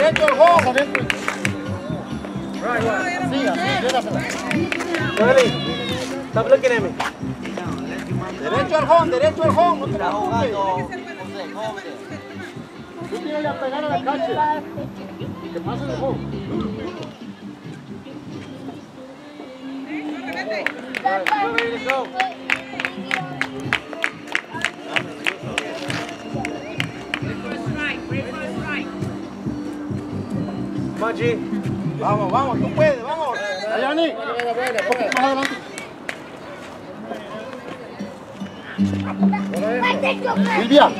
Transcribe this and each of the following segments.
Derecho al home. Joely, stop looking at me. Derecho al home, derecho al home. No te preocupes. Tú tienes que pegar a la cacha. Que pase el home. Ready to go. Come on, G. Vamos, vamos, tú puedes, vamos. Ayani, un poquito más adelante. Silvia.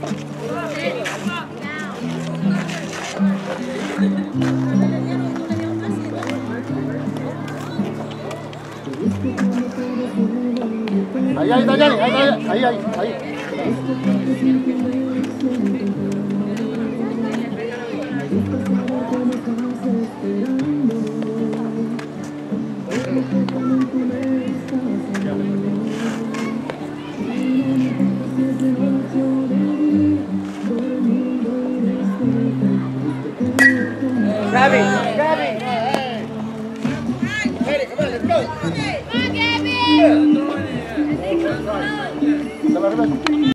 Ahí, Dayani, ahí. Gabby. Hey, come on, let's go. Come on, Gabby! Yeah.